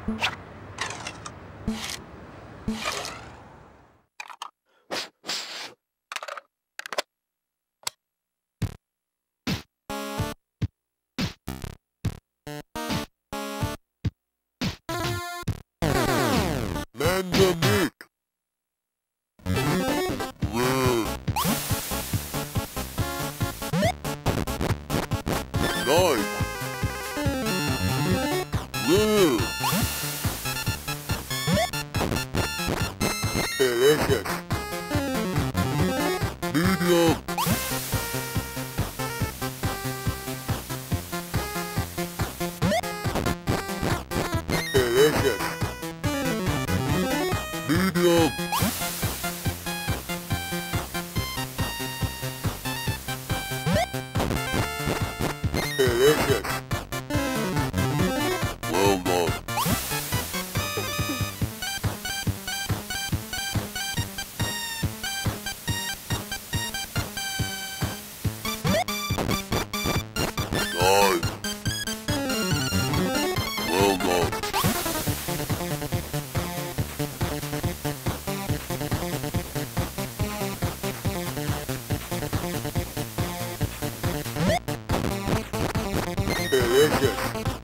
Pandemic. Red. Night. Red. Delicious. Medium. Delicious. Medium. Delicious. Well done. Nice. Well done. Delicious.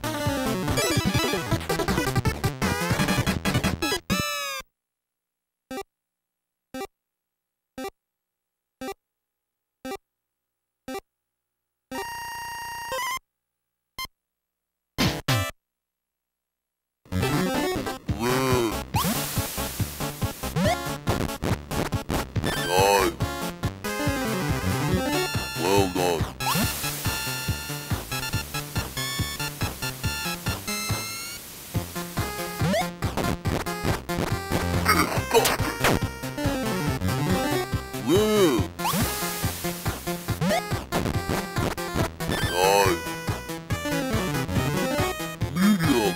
Red. Nice. Well done. Red. Nice. Medium.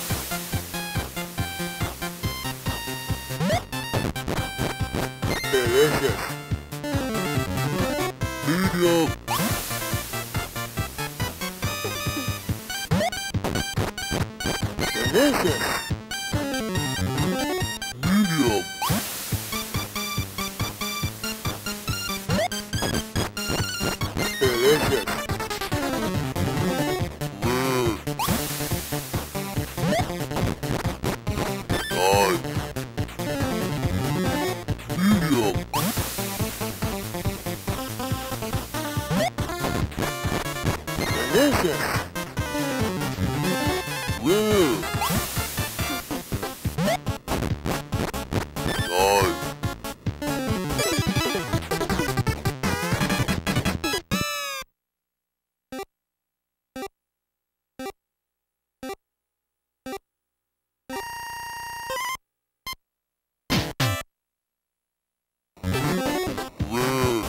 Delicious. Medium. Delicious. Medium. Delicious. Red. Nice. Medium. Delicious. Red. Nice. Red.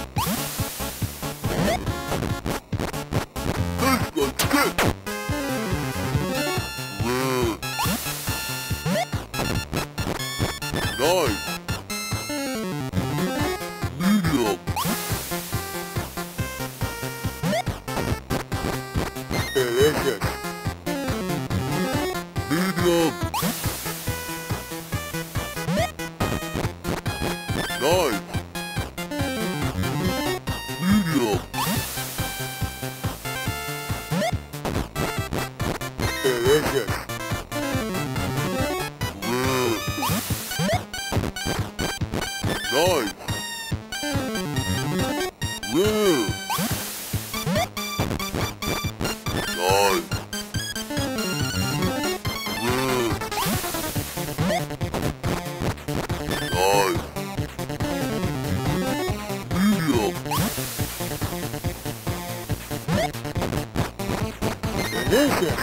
This one's good. Red. Nice. Medium. Delicious. Medium. Nice. Medium. Delicious. Red. Nice. Red. Nice. Red. Nice. Medium. Delicious.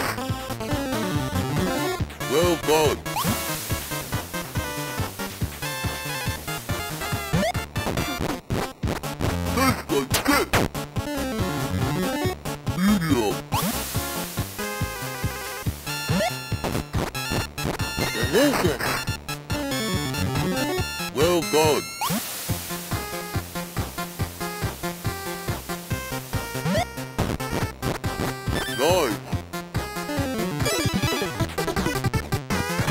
Well done. This one's good. Medium. Delicious. Well done. Nice.